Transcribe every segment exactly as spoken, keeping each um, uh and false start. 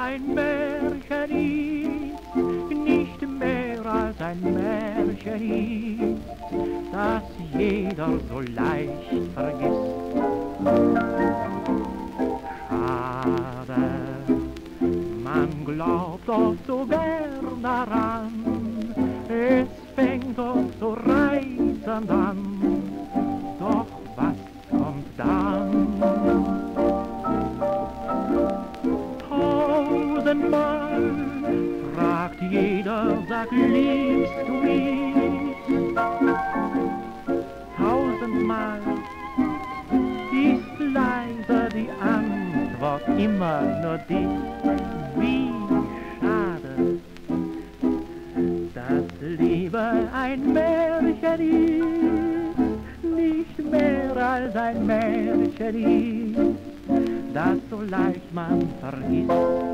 ein Märchen ist, nicht mehr als ein Märchen ist, das jeder so leicht vergisst. Schade, man glaubt oft so gern daran, es fängt oft so reizend an, doch was kommt dann? Tausendmal fragt jeder, sag, liebst du mich? Tausendmal ist leider die Antwort immer nur dich. Wie schade, dass Liebe ein Märchen ist, nicht mehr als ein Märchen ist, das so leicht man vergisst.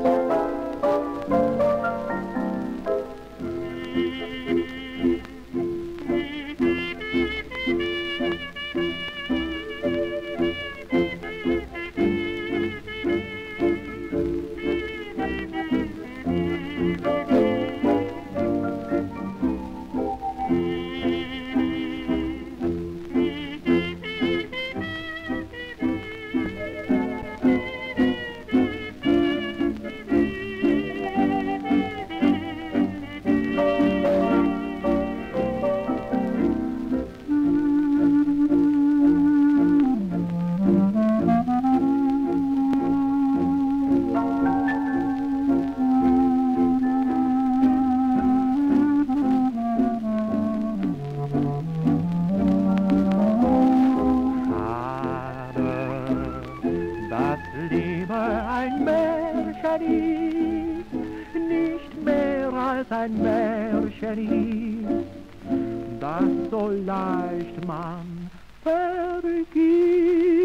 Liebe ein Märchen ist, nicht mehr als ein Märchen ist, das so leicht man vergisst.